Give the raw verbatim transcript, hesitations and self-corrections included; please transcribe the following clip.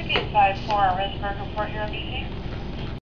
five four, Orangeburg, report your M B T.